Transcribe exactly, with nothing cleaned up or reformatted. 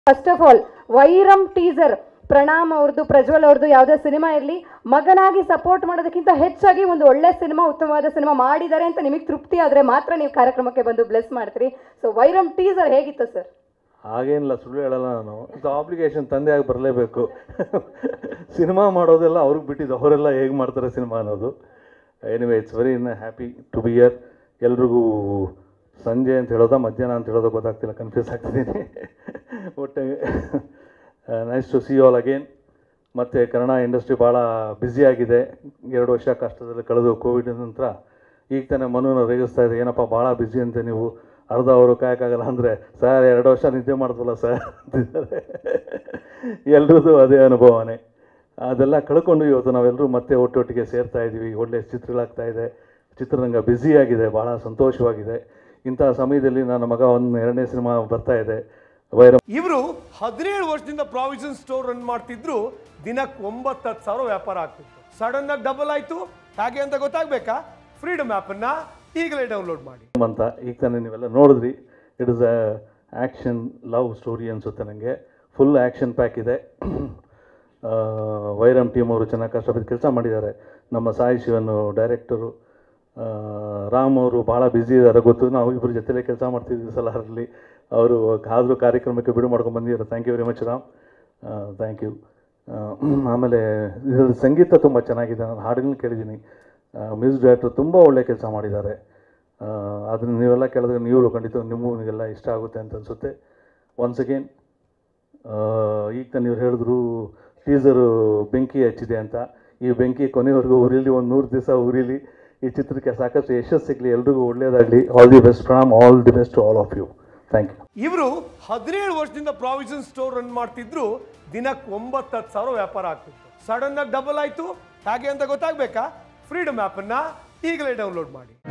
First of all Vairam teaser Pranam ಅವ್ರದ್ದು ಪ್ರಜ್ವಲ್ ಅವ್ರದ್ದು ಯಾವುದೇ ಸಿನಿಮಾ ಇರಲಿ ಮಗನಾಗಿ ಸಪೋರ್ಟ್ ಮಾಡೋದಕ್ಕಿಂತ ಹೆಚ್ಚಾಗಿ ಒಂದು ಒಳ್ಳೆ ಸಿನಿಮಾ ಉತ್ತಮವಾದ ಸಿನಿಮಾ ಮಾಡಿದ್ದಾರೆ ಅಂತ ನಿಮಗೆ ತೃಪ್ತಿ ಆದರೆ ಮಾತ್ರ ನೀವು ಕಾರ್ಯಕ್ರಮಕ್ಕೆ ಬಂದು ಬ್ಲೆಸ್ ಮಾಡ್ತೀರಿ. ಸೊ ವೈರಮ್ ಟೀಸರ್ ಹೇಗಿತ್ತು ಸರ್? ಹಾಗೇನಿಲ್ಲ, ಸುಳ್ಳು ಹೇಳಲ್ಲ ನಾನು. ಇದು ಆಬ್ಲಿಗೇಷನ್ ತಂದೆಯಾಗಿ ಬರಲೇಬೇಕು. ಸಿನಿಮಾ ಮಾಡೋದೆಲ್ಲ ಅವ್ರಿಗೆ ಬಿಟ್ಟಿದ್ದು, ಅವರೆಲ್ಲ ಹೇಗೆ ಮಾಡ್ತಾರೆ ಸಿನಿಮಾ ಅನ್ನೋದು. Anyway it's very happy to be here. ಎಲ್ರಿಗೂ ಸಂಜೆ ಅಂತ ಹೇಳೋದಾ ಮಧ್ಯಾಹ್ನ ಅಂತ ಹೇಳೋದೋ ಗೊತ್ತಾಗ್ತಿಲ್ಲ, ಕನ್ಫ್ಯೂಸ್ ಆಗ್ತಿದ್ದೀನಿ. ಒಟ್ಟು nice to see all again. ಮತ್ತು ಕನ್ನಡ ಇಂಡಸ್ಟ್ರಿ ಭಾಳ ಬ್ಯುಸಿಯಾಗಿದೆ. ಎರಡು ವರ್ಷ ಕಷ್ಟದಲ್ಲಿ ಕಳೆದು ಕೋವಿಡ್ ನಂತರ ಈಗ ತಾನೇ ಮನುನ ರೇಗಿಸ್ತಾ ಇದೆ, ಏನಪ್ಪ ಭಾಳ ಬ್ಯುಸಿ ಅಂತೆ ನೀವು, ಅರ್ಧ ಅವರು ಕಾಯೋಕ್ಕಾಗಲ್ಲ ಅಂದರೆ, ಸರ್ ಎರಡು ವರ್ಷ ನಿದ್ದೆ ಮಾಡ್ತಲ್ಲ ಸರ್ ಅಂತಿದ್ದಾರೆ. ಎಲ್ರದ್ದು ಅದೇ ಅನುಭವನೇ. ಅದೆಲ್ಲ ಕಳ್ಕೊಂಡು ಇವತ್ತು ನಾವೆಲ್ಲರೂ ಮತ್ತೆ ಒಟ್ಟೊಟ್ಟಿಗೆ ಸೇರ್ತಾ ಇದ್ದೀವಿ. ಒಳ್ಳೆಯ ಚಿತ್ರಗಳಾಗ್ತಾ ಇದೆ, ಚಿತ್ರರಂಗ ಬ್ಯುಸಿಯಾಗಿದೆ, ಭಾಳ ಸಂತೋಷವಾಗಿದೆ. ಇಂಥ ಸಮಯದಲ್ಲಿ ನನ್ನ ಮಗ ಒಂದು ಎರಡನೇ ಸಿನಿಮಾ ಬರ್ತಾ ಇದೆ, ವೈರಮ್. ಇವರು ಹದಿನೇಳು ವರ್ಷದಿಂದ ಪ್ರಾವಿಷನ್ ಸ್ಟೋರ್ ರನ್ ಮಾಡ್ತಿದ್ರು. ದಿನಕ್ಕೆ ಒಂಬತ್ತು ಹತ್ತು ಸಾವಿರ ವ್ಯಾಪಾರ ಆಗ್ತಿತ್ತು. ಸಡನ್ ಆಗಿ ಡಬಲ್ ಆಯ್ತು. ಹಾಗೆ ಅಂತ ಗೊತ್ತಾಗಬೇಕಾ? ಫ್ರೀಡಮ್ ಆ್ಯಪನ್ನು ಈಗಲೇ ಡೌನ್ಲೋಡ್ ಮಾಡಿ ಅಂತ. ಈಗ ತಾನೇ ನೀವೆಲ್ಲ ನೋಡಿದ್ರಿ. It is a action love story ಅನಿಸುತ್ತೆ ನನಗೆ. ಫುಲ್ ಆ್ಯಕ್ಷನ್ ಪ್ಯಾಕ್ ಇದೆ. ವೈರಮ್ ಟೀಮ್ ಅವರು ಚೆನ್ನಾಗಿ ಕಷ್ಟಪಟ್ಟು ಕೆಲಸ ಮಾಡಿದ್ದಾರೆ. ನಮ್ಮ ಸಾಯಿ ಶಿವನ್ ಡೈರೆಕ್ಟರು, ರಾಮ್ ಅವರು ಭಾಳ ಬ್ಯುಸಿ ಇದ್ದಾರೆ ಗೊತ್ತು. ನಾವು ಇಬ್ಬರು ಜೊತೆಲೇ ಕೆಲಸ ಮಾಡ್ತಿದ್ವಿ ಸಲ ಅದರಲ್ಲಿ. ಅವರು ಆದರೂ ಕಾರ್ಯಕ್ರಮಕ್ಕೆ ಬಿಡು ಮಾಡ್ಕೊಂಡು ಬಂದಿದ್ದಾರೆ. Thank you very much Ram, thank you. ಆಮೇಲೆ ಇದರಲ್ಲಿ ಸಂಗೀತ ತುಂಬ ಚೆನ್ನಾಗಿದೆ. ನಾನು ಹಾಡುಗಳನ್ನ ಕೇಳಿದ್ದೀನಿ. ಮ್ಯೂಸಿಕ್ ಡೈರೆಕ್ಟರ್ ತುಂಬ ಒಳ್ಳೆ ಕೆಲಸ ಮಾಡಿದ್ದಾರೆ. ಅದನ್ನು ನೀವೆಲ್ಲ ಕೇಳಿದ್ರೆ ನೀವು ಖಂಡಿತ ನಿಮಗೆಲ್ಲ ಇಷ್ಟ ಆಗುತ್ತೆ ಅಂತ ಅನಿಸುತ್ತೆ. ಒನ್ಸ್ ಅಗೇನ್ ಈಗ ತಾನು ನೀವು ಹೇಳಿದ್ರು ಟೀಸರು ಬೆಂಕಿ ಹಚ್ಚಿದೆ ಅಂತ. ಈ ಬೆಂಕಿ ಕೊನೆವರೆಗೂ ಉರಿಲಿ, ಒಂದು ನೂರು ದಿವಸ ಉರಿಲಿ. ಈ ಚಿತ್ರಕ್ಕೆ ಸಾಕಷ್ಟು ಯಶಸ್ಸು ಸಿಗಲಿ, ಎಲ್ರಿಗೂ ಒಳ್ಳೆಯದಾಗಲಿ. All the best Pranam, all the best to all of you. Thank you. ಇವರು ಹದಿನೇಳು ವರ್ಷದಿಂದ ಪ್ರಾವಿಷನ್ ಸ್ಟೋರ್ ರನ್ ಮಾಡ್ತಿದ್ರು. ದಿನಕ್ಕೆ ಒಂಬತ್ತು ಹತ್ತು ಸಾವಿರ ವ್ಯಾಪಾರ ಆಗ್ತಿತ್ತು. ಸಡನ್ ಆಗಿ ಡಬಲ್ ಆಯ್ತು. ಹಾಗೆ ಅಂತ ಗೊತ್ತಾಗಬೇಕಾ? ಫ್ರೀಡಮ್ ಆ್ಯಪನ್ನು ಈಗಲೇ ಡೌನ್ಲೋಡ್ ಮಾಡಿ.